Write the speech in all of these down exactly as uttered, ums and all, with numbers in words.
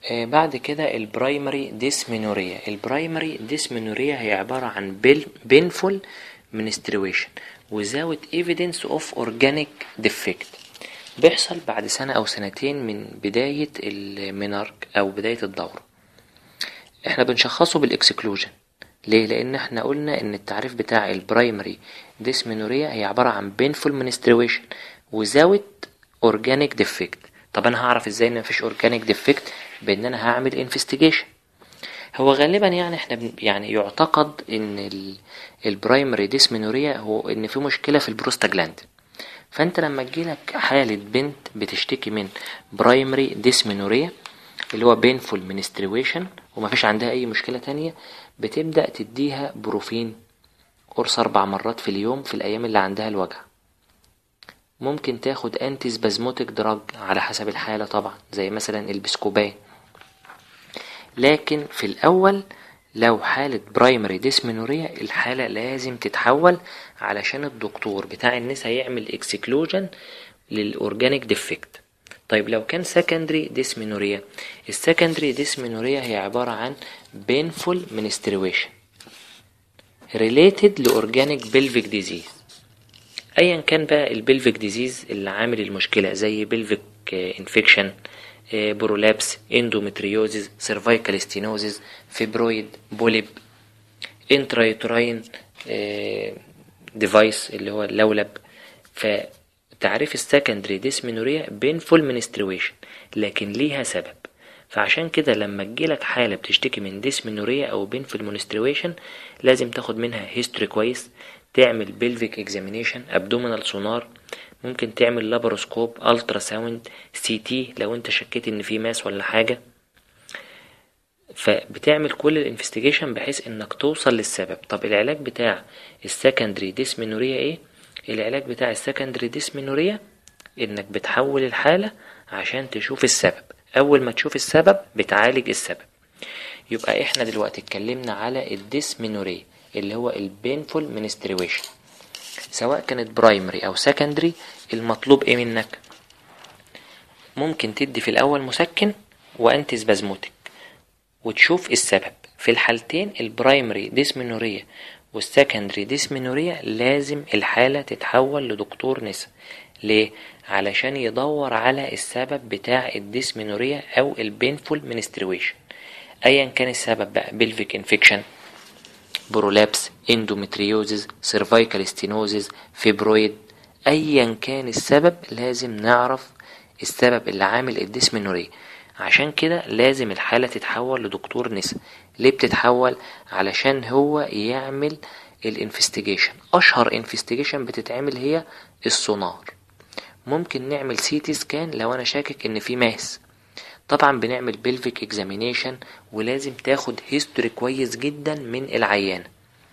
آه بعد كده البرايمري ديسمينوريا. البرايمري ديسمينوريا هي عبارة عن بينفول menstruation without evidence of organic defect. بيحصل بعد سنة أو سنتين من بداية المينارك أو بداية الدورة. احنا بنشخصه بالاكسكلوجن. ليه؟ لأن احنا قلنا إن التعريف بتاع البرايمري ديسمينوريا هي عبارة عن painful menstruation without organic defect. طب أنا هعرف إزاي إن مفيش organic defect؟ بإن أنا هعمل investigation. هو غالبا يعني احنا بن يعني يعتقد إن البرايمري ديسمينوريا هو إن في مشكلة في البروستاجلاند. فأنت لما تجيلك حالة بنت بتشتكي من برايمري ديسمينوريا اللي هو painful menstruation ومفيش عندها أي مشكلة تانية، بتبدأ تديها بروفين قرص أربع مرات في اليوم في الأيام اللي عندها الوجع. ممكن تاخد أنتي سبازموتيك دراج على حسب الحالة طبعا، زي مثلا البسكوبان. لكن في الأول لو حالة برايمري ديسمينوريا الحالة لازم تتحول علشان الدكتور بتاع النساء يعمل اكسكلوجن للأورجانيك ديفكت. طيب لو كان سكندري ديسمينوريا، السكندري ديسمينوريا هي عبارة عن painful menstruation related لأورجانيك بلفيك ديزيز. ايا كان بقى البلفيك ديزيز اللي عامل المشكلة، زي بلفيك انفكشن، برولابس، اندومتريوزيس، سيرفايكال ستينوزيس، فيبرويد، بوليب، انترايتراين ديفايس اللي هو اللولب. فتعريف السكندري ديسمينوريا بينفول منسترويشن لكن ليها سبب. فعشان كده لما تجيلك حالة بتشتكي من ديسمينوريا او بينفول منسترويشن لازم تاخد منها هيستوري كويس، تعمل بلفيك اكزامينيشن، ابدومينال سونار، ممكن تعمل لاباروسكوب، الترا ساوند، سي تي لو انت شكيت ان في ماس ولا حاجة. فبتعمل كل الانفستيجيشن بحيث انك توصل للسبب. طب العلاج بتاع السكندري ديسمينوريا ايه؟ العلاج بتاع السكندري ديسمينوريا انك بتحول الحالة عشان تشوف السبب. اول ما تشوف السبب بتعالج السبب. يبقى احنا دلوقتي اتكلمنا على الديسمينوريا اللي هو البينفول منسترويشن، سواء كانت برايمري او سكندري. المطلوب ايه منك؟ ممكن تدي في الاول مسكن وانتي سبازموتيك وتشوف السبب. في الحالتين البرايمري ديسمينوريا والسكندري ديسمينوريا لازم الحالة تتحول لدكتور نساء. ليه؟ علشان يدور على السبب بتاع الديسمينوريا او البينفول منسترويشن. ايا كان السبب بقى، بلفيك انفكشن، برولابس، اندومتريوزيس، سيرفايكال ستينوزيس، فيبرويد، ايا كان السبب لازم نعرف السبب اللي عامل الديسمينوريا. عشان كده لازم الحالة تتحول لدكتور نساء. ليه بتتحول؟ علشان هو يعمل الانفستيجيشن. اشهر انفستيجيشن بتتعمل هي السونار. ممكن نعمل سيتي سكان لو انا شاكك ان في ماس. طبعا بنعمل بلفيك اكزامينيشن ولازم تاخد هيستوري كويس جدا من العيانة.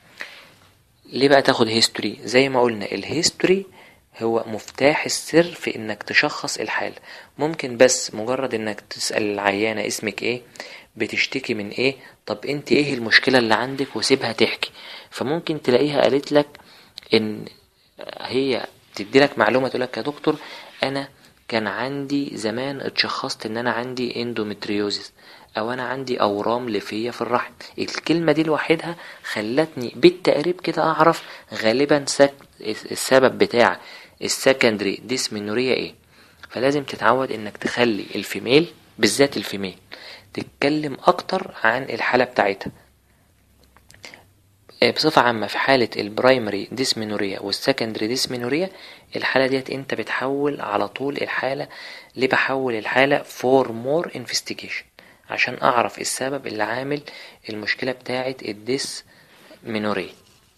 ليه بقى تاخد هيستوري؟ زي ما قلنا الهيستوري هو مفتاح السر في انك تشخص الحالة. ممكن بس مجرد انك تسأل العيانة اسمك ايه، بتشتكي من ايه، طب انت ايه المشكلة اللي عندك، وسيبها تحكي. فممكن تلاقيها قالت لك ان هي تدي لك معلومة، تقول لك يا دكتور انا كان عندي زمان اتشخصت ان انا عندي اندومتريوزيس او انا عندي اورام ليفية في الرحم. الكلمة دي لوحدها خلتني بالتقريب كده اعرف غالبا سك... السبب بتاع السكندري ديسمينوريا ايه. فلازم تتعود انك تخلي الفيميل، بالذات الفيميل، تتكلم اكتر عن الحالة بتاعتها. بصفة عامة في حالة البرايمري ديسمينوريا والسكندري ديسمينوريا الحالة ديت انت بتحول على طول الحالة. ليه بحول الحالة؟ for more investigation عشان اعرف السبب اللي عامل المشكلة بتاعة الديسمينوريا.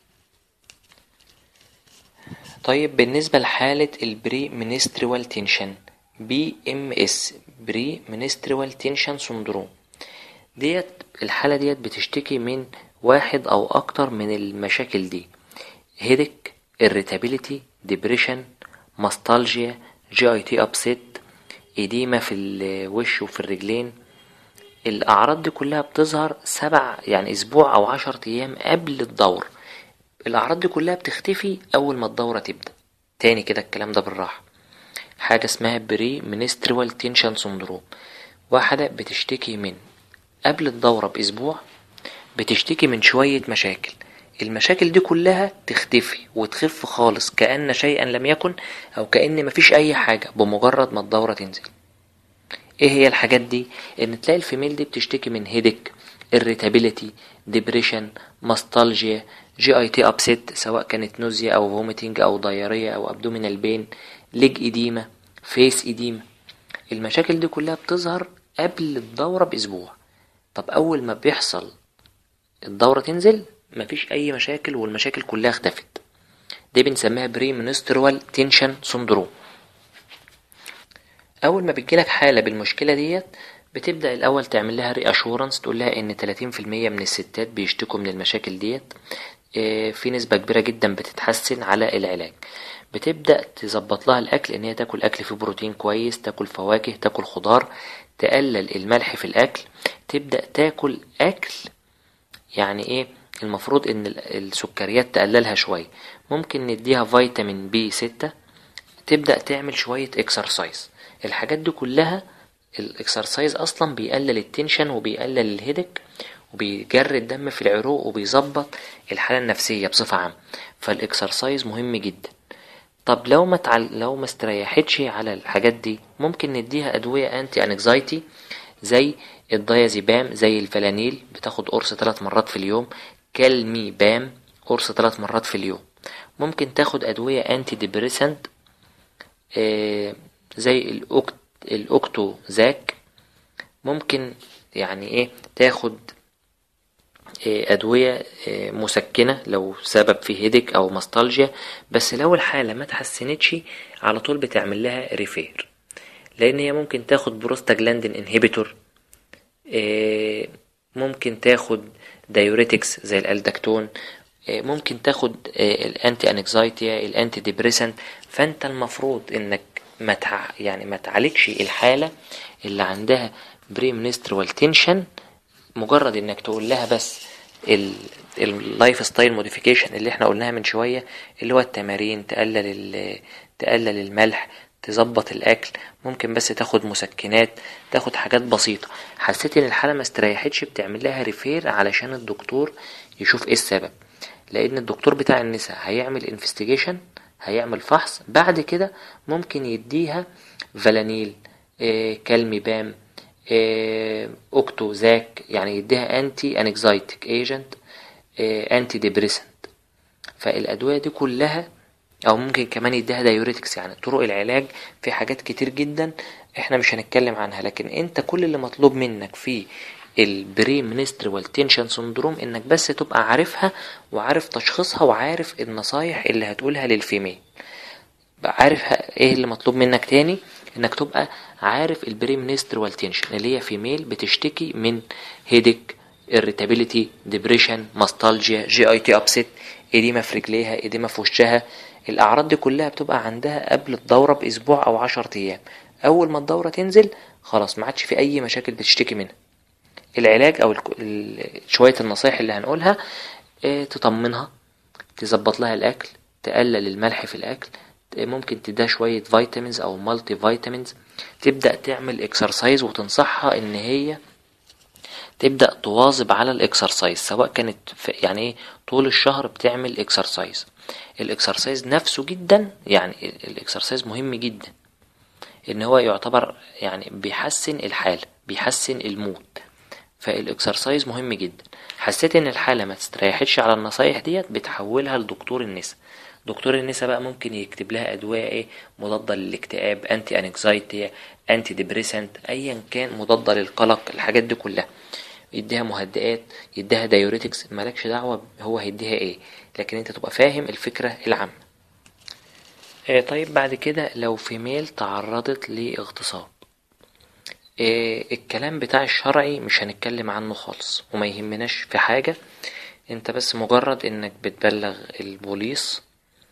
طيب بالنسبة لحالة البري منستريوال تنشن بي ام اس بري منستريوال تنشن سندروم، ديت الحالة ديت بتشتكي من واحد او اكتر من المشاكل دي: هيدك، irritability، depression، ماستالجيا، جي اي تي upset، إديمة في الوش وفي الرجلين. الأعراض دي كلها بتظهر سبع يعني أسبوع أو عشر أيام قبل الدورة. الأعراض دي كلها بتختفي أول ما الدورة تبدأ. تاني كده الكلام ده بالراحة: حاجة اسمها بري منستريوال تنشن سندروم، واحدة بتشتكي من قبل الدورة بأسبوع بتشتكي من شوية مشاكل، المشاكل دي كلها تختفي وتخف خالص كأن شيئا لم يكن، أو كأن مفيش أي حاجة بمجرد ما الدورة تنزل. ايه هي الحاجات دي؟ ان تلاقي الفيميل دي بتشتكي من هيدك، irritability، depression، nostalgia، جي اي تي upset، سواء كانت نوزيا او فوميتنج او ضيارية او abdominal pain، leg edema، face edema. المشاكل دي كلها بتظهر قبل الدورة بأسبوع. طب أول ما بيحصل الدورة تنزل مفيش أي مشاكل والمشاكل كلها اختفت، دي بنسميها بري منسترول تنشن سندروم. أول ما بتجيلك حالة بالمشكلة ديت بتبدأ الأول تعمل لها ري أشورنس، تقول لها إن تلاتين في المية من الستات بيشتكوا من المشاكل ديت، في نسبة كبيرة جدا بتتحسن على العلاج. بتبدأ تظبط لها الأكل، إن هي تاكل أكل فيه بروتين كويس، تاكل فواكه، تاكل خضار، تقلل الملح في الأكل، تبدأ تاكل أكل يعني إيه المفروض إن السكريات تقللها شوية، ممكن نديها فيتامين بي ستة، تبدأ تعمل شوية اكسرسايز. الحاجات دي كلها الاكسرسايز اصلا بيقلل التنشن وبيقلل الهيدك وبيجري الدم في العروق وبيظبط الحالة النفسية بصفة عامة، فالاكسرسايز مهم جدا. طب لو ما تعل... لو ما استريحتش على الحاجات دي ممكن نديها ادوية انتي انكزايتي زي الدايازيبام، زي الفلانيل بتاخد قرص ثلاث مرات في اليوم، كالمي بام قرص ثلاث مرات في اليوم. ممكن تاخد ادوية انتي ديبريسنت آه زي الأوكت الأوكتو زاك. ممكن يعني ايه تاخد إيه أدوية إيه مسكنة لو سبب في هيدك أو ماستالجيا، بس لو الحالة ما تحسنتش على طول بتعمل لها ريفير، لأن هي ممكن تاخد بروستاجلاندين انهيبيتور، إيه ممكن تاخد دايوريتكس زي الالدكتون، إيه ممكن تاخد إيه الانتي انكزايتيا، الانتي ديبريسنت. فانت المفروض انك ما تع... يعني ما تعالجش الحالة اللي عندها بري منسترول تنشن، مجرد انك تقول لها بس اللايف ستايل موديفيكيشن اللي احنا قلناها من شوية، اللي هو التمارين، تقلل تقلل الملح، تظبط الاكل، ممكن بس تاخد مسكنات، تاخد حاجات بسيطة. حسيت ان الحالة ما استريحتش بتعمل لها ريفير علشان الدكتور يشوف ايه السبب، لان الدكتور بتاع النساء هيعمل انفستيجيشن، هيعمل فحص، بعد كده ممكن يديها فلانيل، إيه كالمي بام، إيه اوكتو زاك، يعني يديها انتي انكزايتك ايجنت، إيه انتي ديبريسنت. فالادوية دي كلها، او ممكن كمان يديها دايوريتكس. يعني طرق العلاج في حاجات كتير جدا احنا مش هنتكلم عنها، لكن انت كل اللي مطلوب منك في البري منسترول تنشن سندروم انك بس تبقى عارفها وعارف تشخيصها وعارف النصايح اللي هتقولها للفيميل. عارف ايه اللي مطلوب منك تاني؟ انك تبقى عارف البري منسترول تنشن اللي هي فيميل بتشتكي من هيدك، irritability، depression، ماستالجيا، جي اي تي upset، اديمة في رجليها، اديمة في وشها. الاعراض دي كلها بتبقى عندها قبل الدورة باسبوع او عشر ايام. اول ما الدورة تنزل خلاص ما عادش في اي مشاكل بتشتكي منها. العلاج او شوية النصايح اللي هنقولها، اه تطمنها، تظبط لها الاكل، تقلل الملح في الاكل، ممكن تديها شوية فيتامينز او مالتي فيتامينز، تبدأ تعمل اكسرسايز وتنصحها ان هي تبدأ تواظب على الاكسرسايز، سواء كانت يعني ايه طول الشهر بتعمل اكسرسايز. الاكسرسايز نفسه جدا، يعني الاكسرسايز مهم جدا ان هو يعتبر يعني بيحسن الحالة، بيحسن المود، فالاكسرسايز مهم جدا. حسيت ان الحالة ما تستريحتش على النصايح ديت بتحولها لدكتور النساء. دكتور النساء بقى ممكن يكتب لها ادوية ايه مضادة للاكتئاب، انتي انكزايتي، انتي ديبريسنت، ايا كان مضادة للقلق، الحاجات دي كلها. يديها مهدئات، يديها دايوريتكس، مالكش دعوة هو هيديها ايه، لكن انت تبقى فاهم الفكرة العامة. اه طيب بعد كده لو فيميل تعرضت لاغتصاب، اه الكلام بتاع الشرعي مش هنتكلم عنه خالص وما يهمناش في حاجة، انت بس مجرد انك بتبلغ البوليس،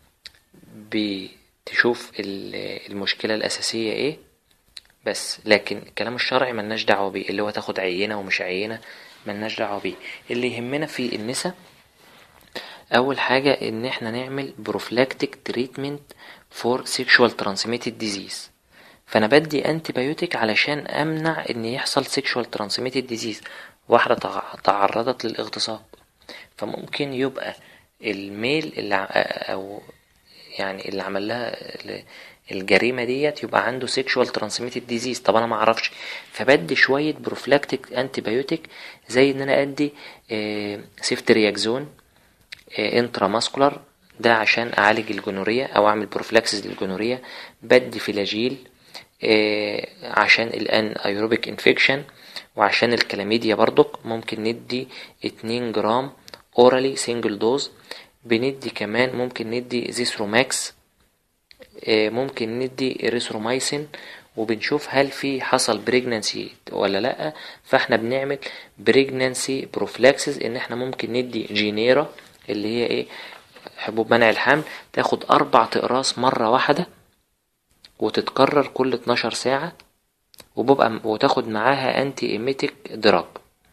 بتشوف المشكلة الأساسية ايه بس، لكن الكلام الشرعي ملناش دعوة بيه، اللي هو تاخد عينة ومش عينة ملناش دعوة بيه. اللي يهمنا في النساء اول حاجة ان احنا نعمل بروفلاكتيك تريتمنت فور سيكشوال ترانسميتد ديزيز. فانا بدي انتي بايوتيك علشان امنع ان يحصل sexual transmitted disease، واحدة تع- تعرضت للاغتصاب. فممكن يبقى الميل اللي ع- او يعني اللي عمل لها ال- الجريمة ديت يبقى عنده sexual transmitted disease. طب انا ما اعرفش، فبدي شوية بروفلاكتيك انتي بايوتيك زي ان انا ادي سيفترياكزون انترا ماسكولار، ده عشان اعالج الجونوريا او اعمل بروفلاكسس للجونوريا. بدي فلاجيل آه، عشان الان ايروبيك انفكشن، وعشان الكلاميديا برضك ممكن ندي اتنين جرام اورالي سنجل دوز. بندي كمان ممكن ندي زيثروماكس، آه، ممكن ندي اريثرومايسين، وبنشوف هل في حصل بريجنانسي ولا لا. فاحنا بنعمل بريجنانسي بروفلاكسس ان احنا ممكن ندي جينيرا اللي هي ايه، حبوب منع الحمل، تاخد اربع اقراص مرة واحدة وتتكرر كل اتناشر ساعة، وببقى وتاخد معاها انتي ايميتيك دراج.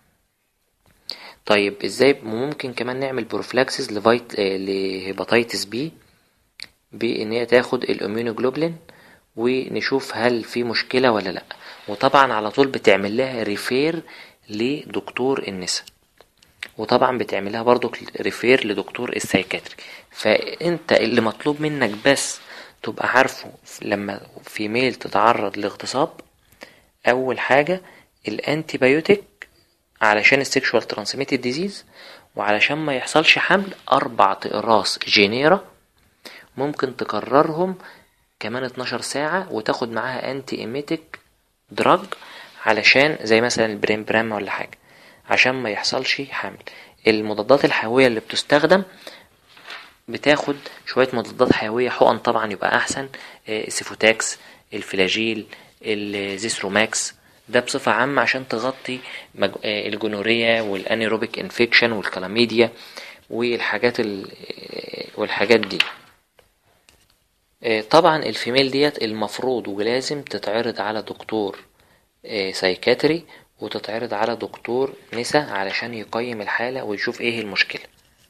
طيب ازاي ممكن كمان نعمل بروفلاكسس لفيت آه، لهيباتيتس بي، بان هي تاخد الاميونوجلوبولين ونشوف هل في مشكلة ولا لا. وطبعا على طول بتعمل لها ريفير لدكتور النساء، وطبعا بتعملها برضو ريفير لدكتور السايكاتري. فانت اللي مطلوب منك بس تبقى عارفه لما في ميل تتعرض لاغتصاب، اول حاجة الانتي بايوتيك علشان السكشوال ترانسميتد ديزيز، وعلشان ما يحصلش حمل اربع اقراص جينيرا ممكن تكررهم كمان اتناشر ساعة، وتاخد معاها انتي ايميتيك دراج علشان زي مثلا البريم برام ولا حاجة عشان ما يحصلش حمل. المضادات الحيوية اللي بتستخدم بتاخد شوية مضادات حيوية حقن طبعا يبقى احسن، السيفوتاكس، الفلاجيل، الزيثروماكس، ده بصفة عامة عشان تغطي مج... آه، الجونوريا والانيروبيك انفكشن والكلاميديا والحاجات ال... آه، والحاجات دي. آه، طبعا الفيميل ديت المفروض ولازم تتعرض على دكتور آه، سايكاتري، وتتعرض على دكتور نساء علشان يقيم الحالة ويشوف ايه المشكلة.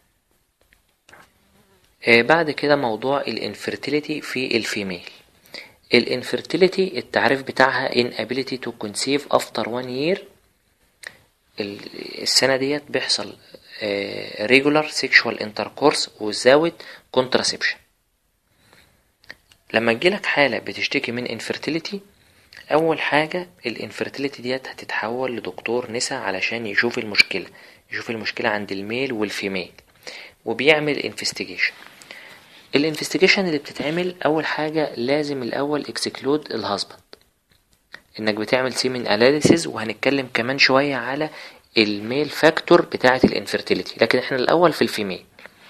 آه، بعد كده موضوع الانفرتيليتي في الفيميل. الانفرتيليتي التعريف بتاعها inability to conceive after one year. ال- السنة ديت بيحصل آه، regular sexual intercourse without contraception. لما تجيلك حالة بتشتكي من انفرتيليتي، اول حاجة الانفرتيليتي ديت هتتحول لدكتور نساء علشان يشوف المشكلة، يشوف المشكلة عند الميل والفيميل، وبيعمل انفستيجيشن. الانفستيجيشن اللي بتتعمل اول حاجة لازم الاول اكسكلود الهازبند، انك بتعمل سيمن اناليسيز، وهنتكلم كمان شوية على الميل فاكتور بتاعة الانفرتيليتي، لكن احنا الاول في الفيميل.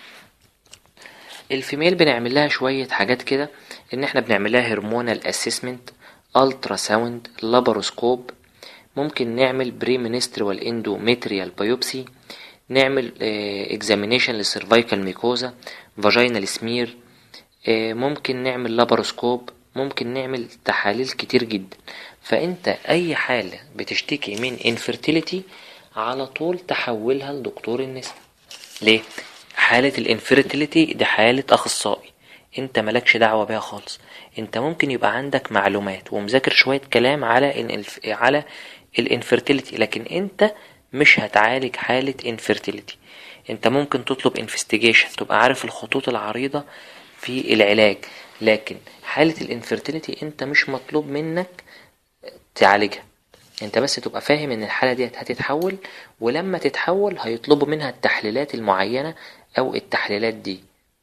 الفيميل بنعمل لها شوية حاجات كده، ان احنا بنعمل لها هرمونال اسسمنت، الترا ساوند، لاباروسكوب، ممكن نعمل بري منستريال اندوميتريال بايوبسي، نعمل اكزامينيشن للسيرفايكال ميكوزا، فاجينال سمير، ممكن نعمل لاباروسكوب، ممكن نعمل تحاليل كتير جدا. فانت اي حالة بتشتكي من انفرتيليتي على طول تحولها لدكتور النساء. ليه؟ حالة الانفرتيليتي دي حالة اخصائي، انت ملكش دعوة بيها خالص. انت ممكن يبقى عندك معلومات ومذاكر شوية كلام على ان الف... على الانفرتيليتي، لكن انت مش هتعالج حالة انفرتيليتي. انت ممكن تطلب انفستيجيشن تبقى عارف الخطوط العريضة في العلاج، لكن حالة الانفرتيليتي انت مش مطلوب منك تعالجها، انت بس تبقى فاهم ان الحالة دي هتتحول، ولما تتحول هيطلبوا منها التحليلات المعينة او التحليلات دي.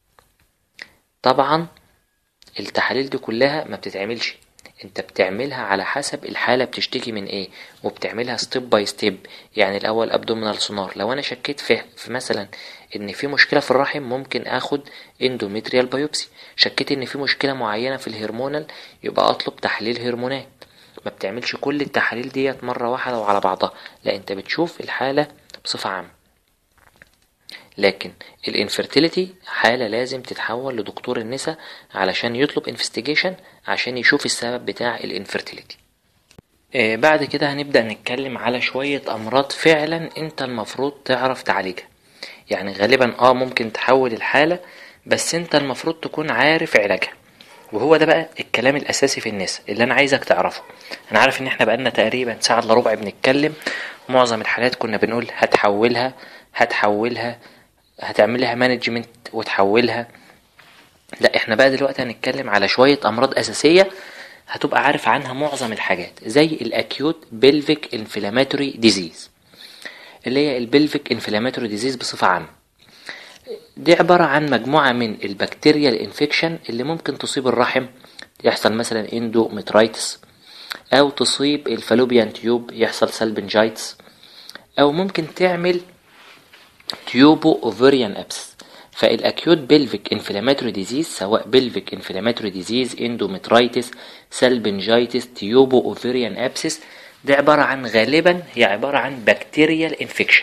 طبعا التحاليل دي كلها ما بتتعملش، انت بتعملها على حسب الحالة بتشتكي من ايه، وبتعملها ستيب باي ستيب. يعني الاول ابدومينال سونار، لو انا شكيت في, في مثلا ان في مشكلة في الرحم ممكن اخد اندوميتريال بايوبسي، شكيت ان في مشكلة معينة في الهرمونال يبقى اطلب تحليل هرمونات. ما بتعملش كل التحاليل ديت مرة واحدة وعلى بعضها، لا انت بتشوف الحالة بصفة عامة. لكن الانفرتيليتي حالة لازم تتحول لدكتور النساء علشان يطلب انفستيجيشن عشان يشوف السبب بتاع الانفرتيليتي. آه بعد كده هنبدأ نتكلم على شوية امراض فعلا انت المفروض تعرف تعالجها. يعني غالبا اه ممكن تحول الحالة، بس انت المفروض تكون عارف علاجها. وهو ده بقى الكلام الاساسي في النسا اللي انا عايزك تعرفه. انا عارف ان احنا بقالنا تقريبا ساعه الا ربع بنتكلم، ومعظم الحالات كنا بنقول هتحولها هتحولها هتعملها مانجمنت وتحولها. لا، احنا بقى دلوقتي هنتكلم على شويه امراض اساسيه هتبقى عارف عنها معظم الحاجات، زي الاكيوت بلفيك انفلاماتوري ديزيز، اللي هي البلفيك انفلاماتوري ديزيز بصفه عامه. دي عبارة عن مجموعة من البكتيريا الانفكشن اللي ممكن تصيب الرحم، يحصل مثلا اندومترايتس، او تصيب الفالوبيان تيوب يحصل سالبنجايتس، او ممكن تعمل تيوبو اوفريان ابس. فالاكيوت بلفيك انفلاماتوري ديزيز سواء بلفيك انفلاماتوري ديزيز، اندومترايتس، سالبنجايتس، تيوبو اوفريان ابسس، ده عبارة عن غالبا هي عبارة عن بكتيريال انفكشن.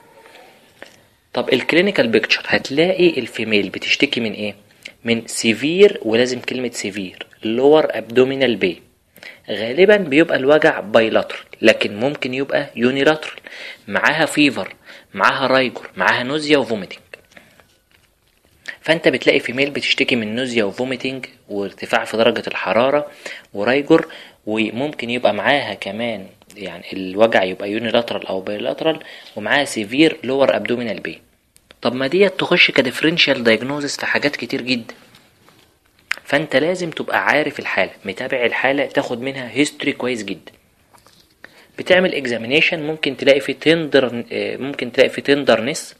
طب الكلينيكال بيكتشر هتلاقي الفيميل بتشتكي من ايه؟ من سيفير، ولازم كلمة سيفير، لور ابدومينال بي. غالبا بيبقى الوجع بايلاترال، لكن ممكن يبقى يونيلاترال، معاها فيفر، معاها رايجور، معاها نوزيا وفوميتنج. فانت بتلاقي فيميل بتشتكي من نوزيا وفوميتنج وارتفاع في درجة الحرارة ورايجور، وممكن يبقى معاها كمان يعني الوجع يبقى يونيلاترال او بايلاترال، ومعاها سيفير لور ابدومينال بي. طب ما ديت تخش كديفرنشال دايجنوزس في حاجات كتير جدا. فانت لازم تبقى عارف الحالة، متابع الحالة، تاخد منها هيستوري كويس جدا. بتعمل اكزامينيشن، ممكن تلاقي في تندر ممكن تلاقي في تندرنس،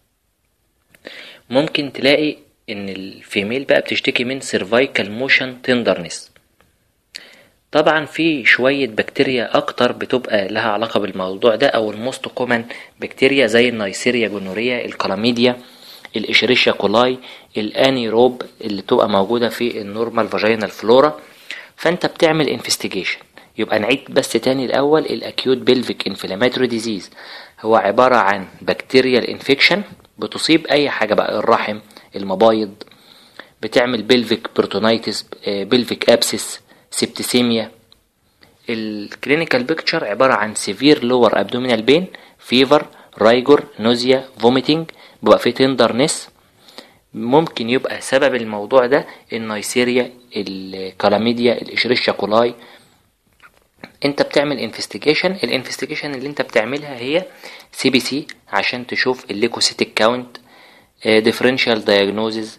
ممكن تلاقي ان الفيميل بقى بتشتكي من سيرفايكال موشن تندرنس. طبعا في شوية بكتيريا اكتر بتبقى لها علاقة بالموضوع ده، او الموست كومن بكتيريا زي النيسيريا جونوريا، الكلاميديا، الاشريشيا كولاي، الانيروب اللي تبقى موجودة في النورمال فاجينال فلورا. فانت بتعمل انفستيجيشن. يبقى نعيد بس تاني الاول، الاكيوت بلفيك انفلاماتوري ديزيز هو عبارة عن بكتيريال انفكشن بتصيب اي حاجة بقى، الرحم، المبايض، بتعمل بلفيك بروتونايتس، بلفيك ابسس، سبتسيميا. الكلينيكال بيكتشر عبارة عن سيفير لور ابدومينال بين، فيفر، رايجور، نوزيا، فوميتنج، بيبقى فيه تندرنس. ممكن يبقى سبب الموضوع ده النيسيريا، الكلاميديا، الاشريشيا كولاي. انت بتعمل انفستيجيشن. الانفستيجيشن اللي انت بتعملها هي سي بي سي عشان تشوف الليكوسيتيك كاونت، ديفرنشال دايجنوزز،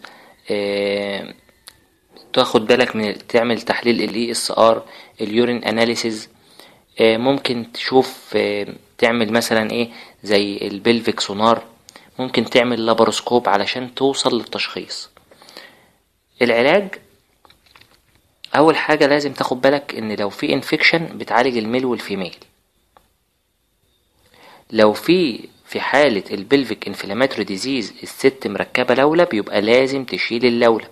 تاخد بالك من تعمل تحليل الاي اس ار، اليورين اناليسيز. ممكن تشوف تعمل مثلا ايه زي البلفيك سونار، ممكن تعمل لاباروسكوب علشان توصل للتشخيص. العلاج اول حاجة لازم تاخد بالك ان لو في انفكشن بتعالج الميل والفيميل. لو في في حالة البلفيك انفلاماتوري ديزيز الست مركبة لولب، يبقى لازم تشيل اللولب.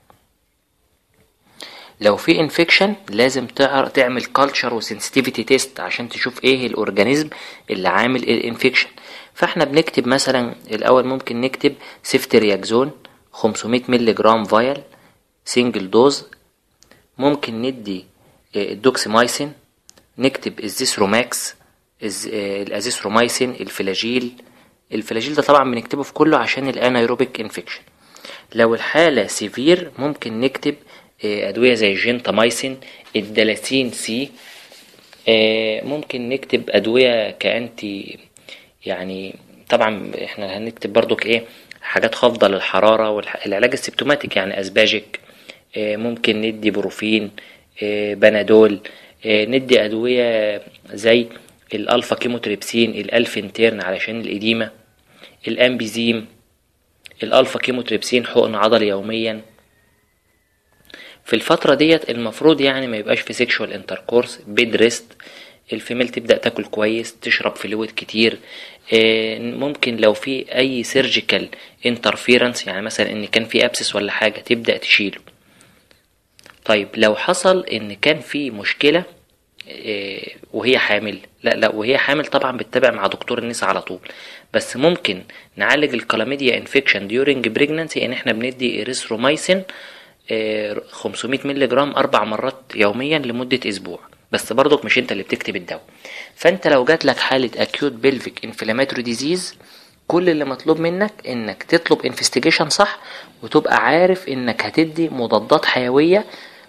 لو في انفكشن لازم تعمل كالتشر وسنسيتيفيتي تيست عشان تشوف ايه الاورجانيزم اللي عامل الانفكشن. فاحنا بنكتب مثلا الاول، ممكن نكتب سيفترياكزون خمسمية مللي جرام فايل سنجل دوز. ممكن ندي الدوكسيمايسين، نكتب الزيثروماكس، الازيثرومايسين، الفلاجيل. الفلاجيل ده طبعا بنكتبه في كله عشان الانايروبيك انفكشن. لو الحالة سيفير ممكن نكتب ادوية زي الجنتامايسين، الدلاسين سي. ممكن نكتب ادوية كأنتي، يعني طبعا احنا هنكتب برضو كايه حاجات خافضة للحرارة والعلاج السيمتوماتيك، يعني اسباجيك. ممكن ندي بروفين، بنادول. ندي ادوية زي الالفا كيموتريبسين، الالفنتيرن علشان الاديمة، الامبيزيم، الالفا كيموتريبسين حقن عضلي يوميا. في الفترة ديت المفروض يعني ما يبقاش في سيكشوال انتركورس، بيد ريست. الفيميل تبدأ تاكل كويس، تشرب فلويد كتير. ممكن لو في اي سيرجيكال انترفيرنس، يعني مثلا ان كان في ابسس ولا حاجة، تبدأ تشيله. طيب لو حصل ان كان في مشكلة وهي حامل، لا لا وهي حامل طبعا بتتابع مع دكتور النساء على طول. بس ممكن نعالج الكلاميديا انفكشن ديورنج بريجنانسي ان احنا بندي اريثرومايسين خمسمية مللي جرام اربع مرات يوميا لمدة اسبوع. بس برضك مش انت اللي بتكتب الدواء. فانت لو جات لك حالة اكيوت بلفيك انفلاماتوري ديزيز، كل اللي مطلوب منك انك تطلب انفستيجيشن صح، وتبقى عارف انك هتدي مضادات حيوية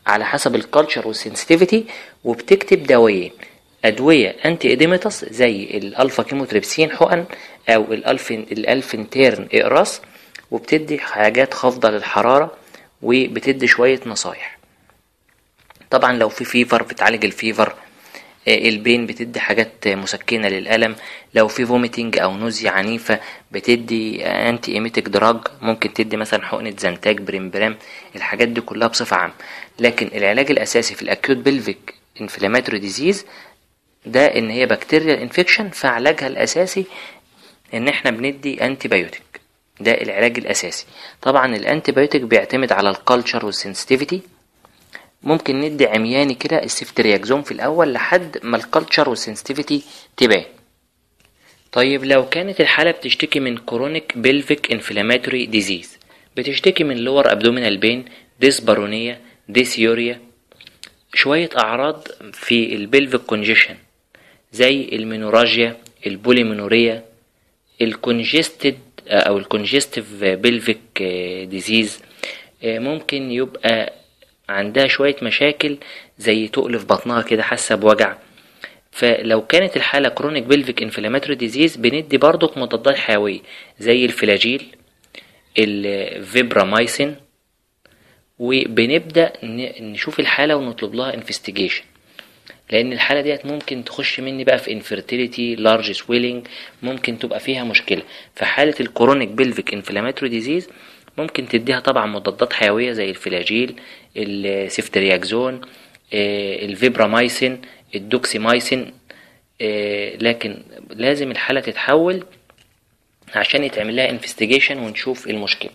على حسب الكالتشر والسنسيتيفيتي، وبتكتب دوايين ادويه انتي اديماتس زي الالفا كيموتريبسين حقن او الالفين الالفنتيرن اقراص، وبتدي حاجات خافضه للحراره، وبتدي شويه نصايح. طبعا لو في فيفر بتعالج الفيفر، البين بتدي حاجات مسكنه للالم، لو في فوميتنج او نوزيا عنيفه بتدي انتي ايميتيك دراج، ممكن تدي مثلا حقنه زنتاج بريمبرام، الحاجات دي كلها بصفه عامه. لكن العلاج الاساسي في الاكيوت بلفيك انفلاماتوري ديزيز ده ان هي بكتيريال انفكشن، فعلاجها الاساسي ان احنا بندي انتي بايوتيك، ده العلاج الاساسي. طبعا الانتي بايوتيك بيعتمد على الكالتشر والسنسيتيفيتي، ممكن ندي عمياني كده السيفترياكزون في الاول لحد ما الكالتشر والسنسيتيفيتي تبان. طيب لو كانت الحالة بتشتكي من كرونيك بلفيك انفلاماتوري ديزيز، بتشتكي من لور ابدومينال بين، ديسبارونيا، ديسيوريا، شوية اعراض في البلفيك كونجيشن زي المينوراجيا، البوليمينوريا، الكونجستد او الكونجستيف بلفيك ديزيز، ممكن يبقى عندها شوية مشاكل زي تقل في بطنها كده، حاسة بوجع. فلو كانت الحالة كرونيك بلفيك انفلاماتوري ديزيز بندي برضك مضادات حيوية زي الفلاجيل، الفيبرامايسين، وبنبدأ نشوف الحالة ونطلب لها انفستيجيشن، لان الحالة ديت ممكن تخش مني بقى في انفيرتيليتي، لارج سويلينج، ممكن تبقى فيها مشكلة. في حالة الكرونيك بلفيك انفلاماتوري ديزيز ممكن تديها طبعا مضادات حيوية زي الفلاجيل، السيفترياكزون، الفيبرامايسين، الدوكسيمايسين، لكن لازم الحالة تتحول عشان يتعمل لها انفستيجيشن ونشوف المشكلة.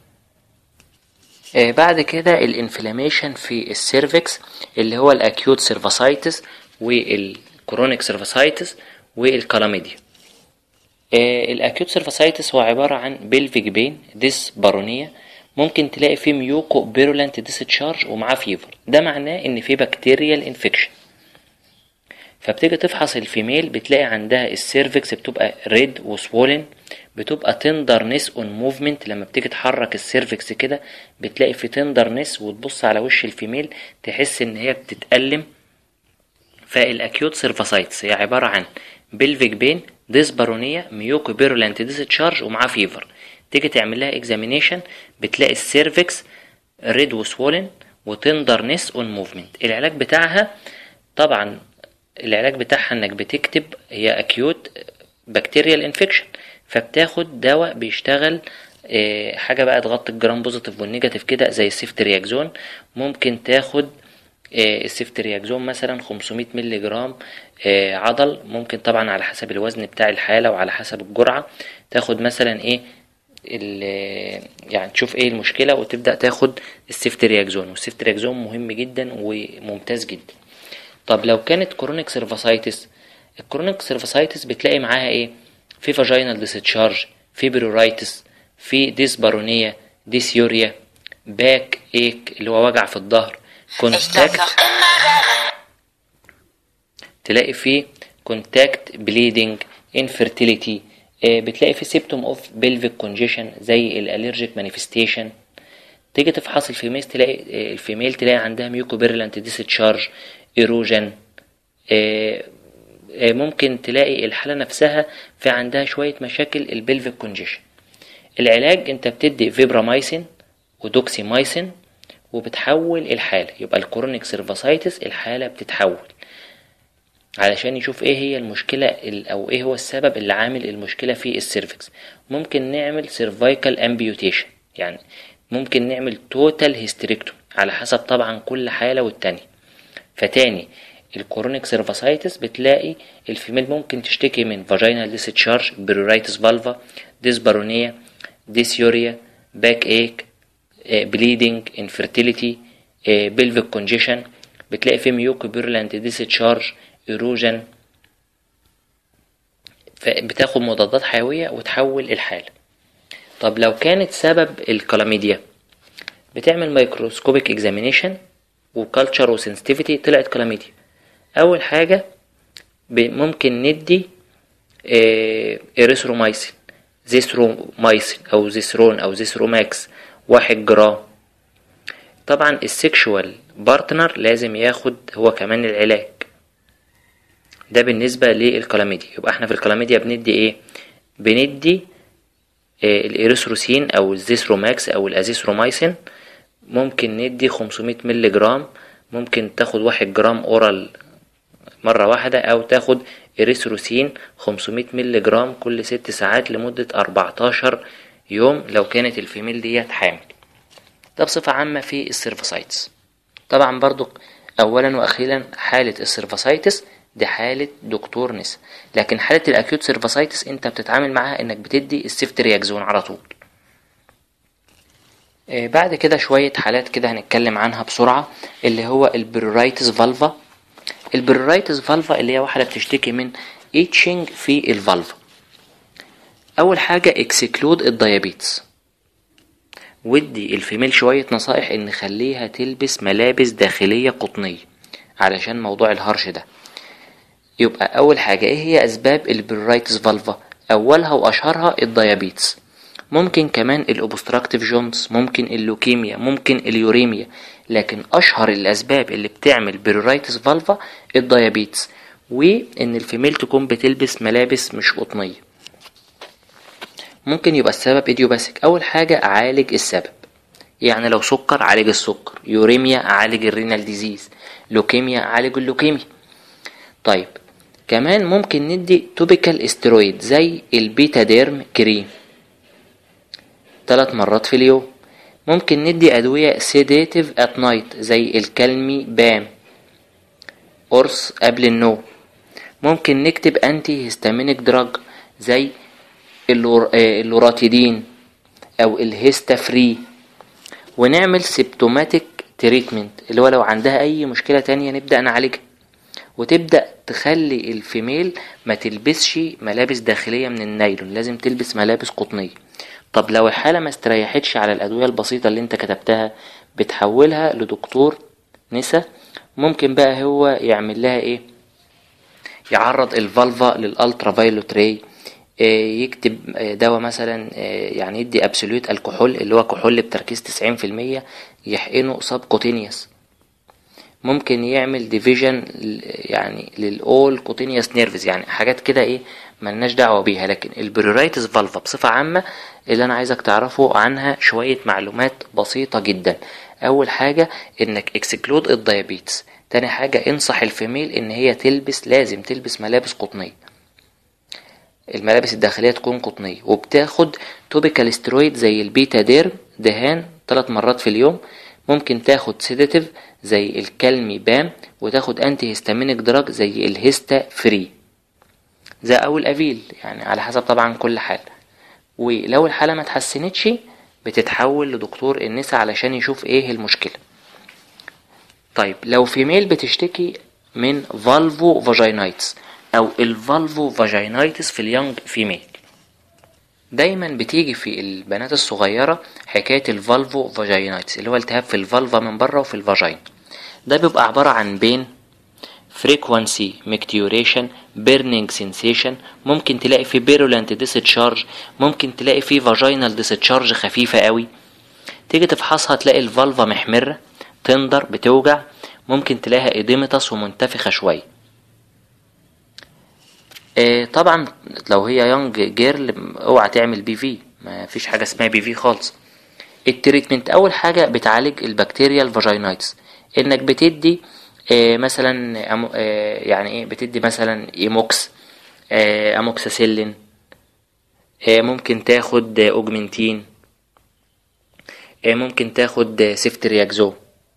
بعد كده الانفلاميشن في السيرفكس اللي هو الاكيوت سيرفاسايتس والكرونيك سيرفاسايتس والكلاميديا. الاكيوت سيرفاسايتس هو عبارة عن بلفيك بين، ديسبارونيا، ممكن تلاقي فيه ميوكو بيرولانت ديسشارج ومعاه فيفر، ده معناه ان فيه بكتيريال انفكشن. فبتيجي تفحص الفيميل بتلاقي عندها السيرفكس بتبقى ريد وسوولن، بتبقى تندرنس اون موفمنت، لما بتيجي تحرك السيرفكس كده بتلاقي في تندرنس، وتبص على وش الفيميل تحس ان هي بتتألم. فالاكيوت سيرفاسايتس هي عبارة عن بلفيك بين، ديسبارونيا، ميوكو بيرولانت ديسشارج ومعاه فيفر. تيجي تعمل لها اكزامينيشن بتلاقي السيرفكس ريد وسوولن وتندرنس اون موفمنت. العلاج بتاعها طبعا العلاج بتاعها انك بتكتب هي اكيوت بكتيريال انفكشن، فبتاخد دواء بيشتغل اه حاجه بقى تغطي الجرام بوزيتيف والنيجاتيف كده زي السيفترياكزون. ممكن تاخد اه السيفترياكزون مثلا خمسمية مللي جرام اه عضل، ممكن طبعا على حسب الوزن بتاع الحاله وعلى حسب الجرعه تاخد مثلا ايه يعني تشوف ايه المشكله وتبدا تاخد السيفترياكزون. والسيفترياكزون مهم جدا وممتاز جدا. طب لو كانت كرونيك سيرفاسايتس، الكرونيك سيرفاسايتس بتلاقي معاها ايه؟ في فاجينال ديسشارج، في بيرورايتس، في ديسبارونيا، ديسيوريا، باك ايك اللي هو وجع في الظهر، كونتاكت، تلاقي فيه كونتاكت بليدنج، انفيرتيليتي، بتلاقي فيه سيبتوم اوف بلفيك كونجيشن زي الالرجيك مانيفستيشن. تيجي تفحص الفيميل تلاقي الفيميل تلاقي عندها ميوكو بيرولانت ديسشارج، ايروجن، ممكن تلاقي الحالة نفسها في عندها شوية مشاكل البلفيك كونجيشن. العلاج انت بتدي فيبرامايسين ودوكسيمايسين وبتحول الحالة، يبقى الكرونيك سيرفاسايتس الحالة بتتحول علشان يشوف ايه هي المشكلة او ايه هو السبب اللي عامل المشكلة في السيرفكس. ممكن نعمل سيرفايكال امبيوتيشن، يعني ممكن نعمل توتال هيستريكتوم على حسب طبعا كل حالة والتانية. فتاني الكرونيك سيرفاسايتس بتلاقي الفيميل ممكن تشتكي من فاجينال ديسشارج، بيرورايتس فالفا، ديسبارونيا، ديسيوريا، باك ايك، بليدنج، انفيرتيليتي، بلفيك كونجيشن، بتلاقي في ميوكو بيرولانت ديسشارج، ايروجن. فبتاخد مضادات حيوية وتحول الحالة. طب لو كانت سبب الكلاميديا بتعمل مايكروسكوبيك اكزامينيشن وكالتشر وسنسيتيفيتي طلعت كلاميديا. اول حاجة ممكن ندي اريثرومايسين، زيثرومايسين او زيثرون او زيثروماكس واحد جرام. طبعا السيكشوال بارتنر لازم ياخد هو كمان العلاج ده بالنسبة للكلاميديا. يبقى احنا في الكلاميديا بندي ايه؟ بندي اه الإيريثروسين او الزيثروماكس او الازيثرومايسين، ممكن ندي خمسمية مللي جرام، ممكن تاخد واحد جرام اورال مرة واحدة، او تاخد إيريثروسين خمسمية مللي جرام كل ست ساعات لمدة اربعتاشر يوم لو كانت الفيميل ديت حامل. ده بصفة عامة في السيرفاسايتس. طبعا برضو اولا واخيرا حالة السيرفاسايتس دي حالة دكتور نسا، لكن حالة الاكيوت سيرفاسايتس انت بتتعامل معاها انك بتدي السيفترياكزون على طول. آه بعد كده شوية حالات كده هنتكلم عنها بسرعة، اللي هو البريرايتس فالفا. البريرايتس فالفا اللي هي واحدة بتشتكي من ايتشنج في الفالفا. اول حاجة اكسكلود الديابيتس، ودي الفيميل شوية نصائح ان خليها تلبس ملابس داخلية قطنية علشان موضوع الهرش ده. يبقى اول حاجة ايه هي اسباب البريرايتس فالفا؟ اولها واشهرها الديابيتس، ممكن كمان الاوبستراكتيف جونز، ممكن اللوكيميا، ممكن اليوريميا، لكن اشهر الاسباب اللي بتعمل بريرايتس فالفا الديابيتس، وان الفيميل تكون بتلبس ملابس مش قطنية. ممكن يبقى السبب ايديوباثيك. اول حاجة اعالج السبب، يعني لو سكر اعالج السكر، يوريميا اعالج الرينال ديزيز، لوكيميا اعالج اللوكيميا. طيب كمان ممكن ندي توبيكال استرويد زي البيتاديرم كريم ثلاث مرات في اليوم. ممكن ندي ادوية سيديتيف ات نايت زي الكالمي بام قرص قبل النوم. ممكن نكتب انتي هيستامينيك دراج زي اللور... اللوراتيدين او الهيستافري. ونعمل سيبتوماتيك تريتمنت اللي هو لو عندها اي مشكلة تانية نبدأ نعالجها. وتبدأ تخلي الفيميل ما تلبسش ملابس داخلية من النايلون، لازم تلبس ملابس قطنية. طب لو الحالة ما استريحتش على الأدوية البسيطة اللي انت كتبتها، بتحولها لدكتور نسا. ممكن بقى هو يعمل لها ايه؟ يعرض الفالفا للالترا فايلوت راي، يكتب دواء مثلا، يعني يدي ابسوليوت الكحول اللي هو كحول بتركيز تسعين في المية يحقنه سبكوتينيوس. ممكن يعمل ديفيجن يعني للأول كوتينيوس نيرفز، يعني حاجات كده ايه ملناش دعوة بيها. لكن البريرايتس فالفا بصفة عامة اللي انا عايزك تعرفه عنها شوية معلومات بسيطة جدا. اول حاجة انك اكسكلود الديابيتس. تاني حاجة انصح الفيميل ان هي تلبس، لازم تلبس ملابس قطنية، الملابس الداخلية تكون قطنية. وبتاخد توبيكال استرويد زي البيتا ديرم دهان ثلاث مرات في اليوم. ممكن تاخد سيداتيف زي الكالمي بام، وتاخد انتي هيستامينيك دراج زي الهيستا فري زي او الافيل، يعني على حسب طبعا كل حالة. ولو الحالة ما تحسنتش بتتحول لدكتور النساء علشان يشوف ايه المشكلة. طيب لو فيميل بتشتكي من فالفو فاجينايتس او الفالفو فاجينايتس في اليونج فيميل، دايما بتيجي في البنات الصغيرة حكاية الفالفو فاجينايتس اللي هو التهاب في الفالفا من بره وفي الفاجين. ده بيبقى عبارة عن بين frequency micturition burning sensation، ممكن تلاقي فيه virulent discharge، ممكن تلاقي فيه vaginal discharge خفيفة قوي. تيجي تفحصها تلاقي الفالفا محمرة تندر بتوجع، ممكن تلاقيها إديمتس ومنتفخة شوية. اه طبعا لو هي يونج جيرل اوعى تعمل بي في، ما فيش حاجة اسمها بي في خالص. التريتمنت اول حاجة بتعالج البكتيريا الفاجينايتس، انك بتدي اه مثلا اه يعني ايه بتدي مثلا ايموكس، اه اموكساسيلين، اه ممكن تاخد اوجمنتين، اه ممكن تاخد سيفترياكزو.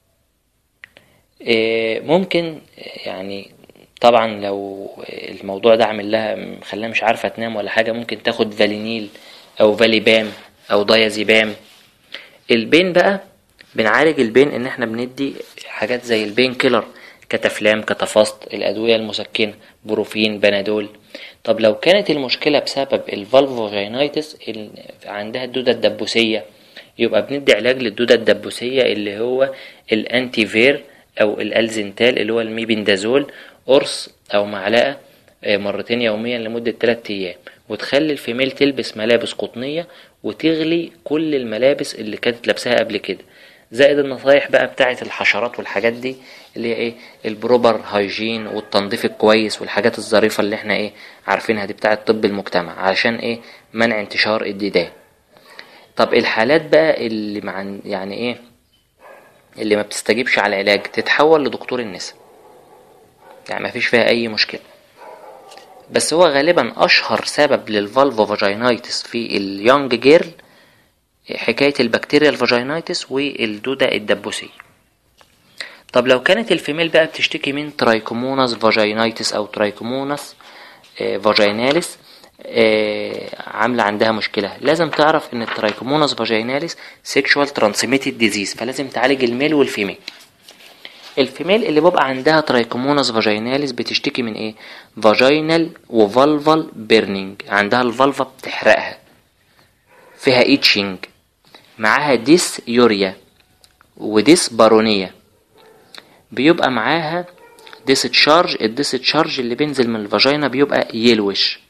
اه ممكن يعني طبعا لو الموضوع ده عامل لها خلاها مش عارفة تنام ولا حاجة، ممكن تاخد فالينيل او فاليبام او دايازيبام. البين بقى بنعالج البين ان احنا بندي حاجات زي البين كيلر، كتافلام، كتافاست، الادوية المسكنة، بروفين، بنادول. طب لو كانت المشكلة بسبب الفالفوجينايتس عندها الدودة الدبوسية، يبقى بندي علاج للدودة الدبوسية اللي هو الانتيفير او الالزنتال اللي هو الميبندازول، قرص او معلقة مرتين يوميا لمدة ثلاثة ايام. وتخلي الفيميل تلبس ملابس قطنية وتغلي كل الملابس اللي كانت لابساها قبل كده زائد النصايح بقى بتاعة الحشرات والحاجات دي اللي هي ايه البروبر هايجين والتنظيف الكويس والحاجات الظريفة اللي احنا ايه عارفينها دي بتاعة طب المجتمع علشان ايه منع انتشار الديدان. طب الحالات بقى اللي مع يعني ايه اللي ما بتستجيبش على العلاج تتحول لدكتور النساء، يعني ما فيش فيها اي مشكلة. بس هو غالبا اشهر سبب للفالفو فاجينايتس في اليونج جيرل حكاية البكتيريا الفاجينايتس والدودة الدبوسية. طب لو كانت الفيميل بقى بتشتكي من ترايكوموناس فاجينايتس او ترايكوموناس فاجيناليس عاملة عندها مشكلة، لازم تعرف ان الترايكوموناس فاجيناليس سيكشوال ترانسميتد ديزيز، فلازم تعالج الميل والفيميل. الفيميل اللي بيبقى عندها ترايكوموناس فاجيناليس بتشتكي من ايه فاجينال وفالفال بيرنينج، عندها الفالفا بتحرقها، فيها ايتشنج، معاها ديس يوريا وديس بارونية، بيبقى معاها ديس تشارج، الديس تشارج اللي بينزل من الفاجينا بيبقى يلوش.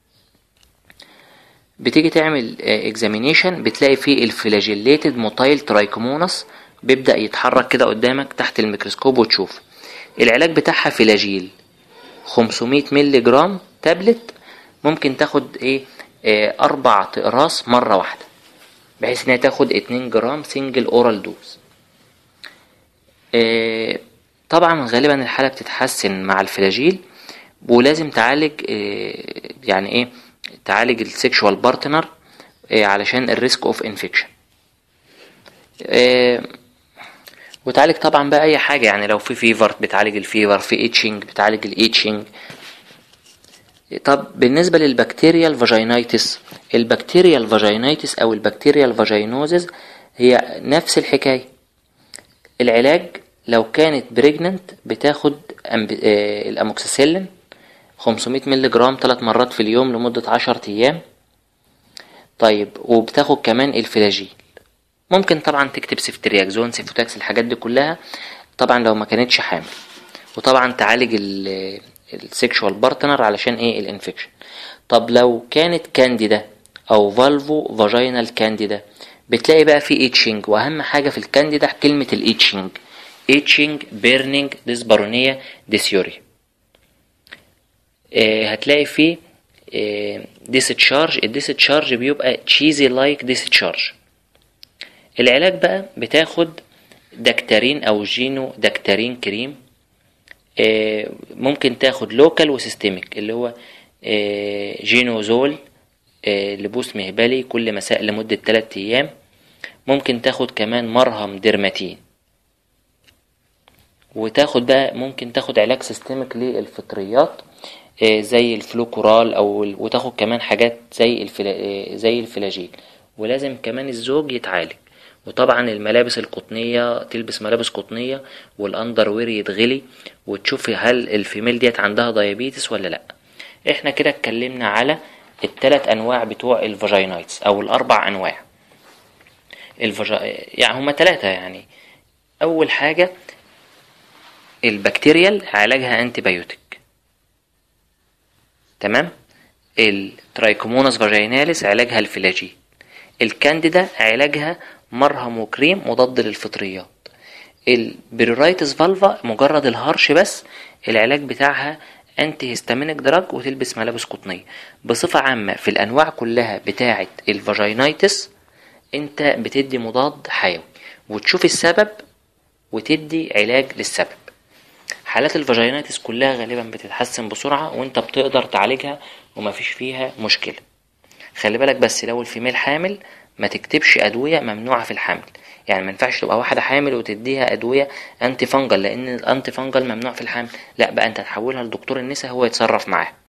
بتيجي تعمل اكزامينيشن بتلاقي فيه الفلاجيليتد موتايل ترايكوموناس بيبدأ يتحرك كده قدامك تحت الميكروسكوب وتشوف. العلاج بتاعها فلاجيل خمسمية مللي جرام تابلت، ممكن تاخد ايه اه اربع اقراص مرة واحدة بحيث انها تاخد اتنين جرام سنجل اورال دوز. اه طبعا غالبا الحالة بتتحسن مع الفلاجيل، ولازم تعالج اه يعني ايه تعالج السيكشوال بارتنر اه علشان الريسك اوف انفكشن، اه وتعالج طبعا بقى اي حاجة، يعني لو في فيفر بتعالج الفيفر، في ايتشنج بتعالج الايتشنج. طب بالنسبة للبكتيريا الفاجينايتس، البكتيريا الفاجينايتس او البكتيريا الفاجينوزز هي نفس الحكاية. العلاج لو كانت بريجننت بتاخد الاموكسيسيلين خمسمية مللي جرام ثلاث مرات في اليوم لمدة عشر ايام. طيب وبتاخد كمان الفلاجيل، ممكن طبعا تكتب سيفترياكزون سيفوتاكس الحاجات دي كلها طبعا لو ما كانتش حامل. وطبعا تعالج السيكشوال بارتنر علشان ايه الانفكشن. طب لو كانت كانديدا او فالفو فاجينال كانديدا بتلاقي بقى في ايتشنج، واهم حاجة في الكانديدا كلمة الايتشنج، ايتشنج بيرنينج ديسبارونيا ديسيوري. اه هتلاقي فيه اه ديستشارج، الديستشارج بيبقى تشيزي لايك ديستشارج. العلاج بقى بتاخد دكتارين او جينو دكتارين كريم، اه ممكن تاخد لوكال وسيستميك اللي هو اه جينوزول اه لبوس مهبلي كل مساء لمدة ثلاثة ايام. ممكن تاخد كمان مرهم ديرماتين، وتاخد بقى ممكن تاخد علاج سيستميك للفطريات اه زي الفلوكورال او وتاخد كمان حاجات زي الفلا اه زي الفلاجيل. ولازم كمان الزوج يتعالج. وطبعا الملابس القطنية تلبس ملابس قطنية، والاندر وير يتغلي، وتشوف هل الفيميل ديت عندها دايابيتس ولا لا. احنا كده اتكلمنا على الثلاث انواع بتوع الفاجينايتس او الاربع انواع الفجا... يعني هما ثلاثة. يعني اول حاجة البكتيريال علاجها انتي بايوتيك، تمام. الترايكوموناس فاجيناليس علاجها الفلاجيل. الكانديدا علاجها مرهم وكريم مضاد للفطريات. البريرايتس فالفا مجرد الهرش بس، العلاج بتاعها انتي هيستامينيك دراج وتلبس ملابس قطنية. بصفة عامة في الانواع كلها بتاعة الفاجينايتس انت بتدي مضاد حيوي وتشوف السبب وتدي علاج للسبب. حالات الفاجينايتس كلها غالبا بتتحسن بسرعة وانت بتقدر تعالجها ومفيش فيها مشكلة. خلي بالك بس لو الفيميل حامل ما تكتبش ادوية ممنوعة في الحمل، يعني ما ينفعش تبقى واحدة حامل وتديها ادوية انتي فانجل لان الانتي فانجل ممنوع في الحمل، لا بقى انت تحولها لدكتور النساء هو يتصرف معاها.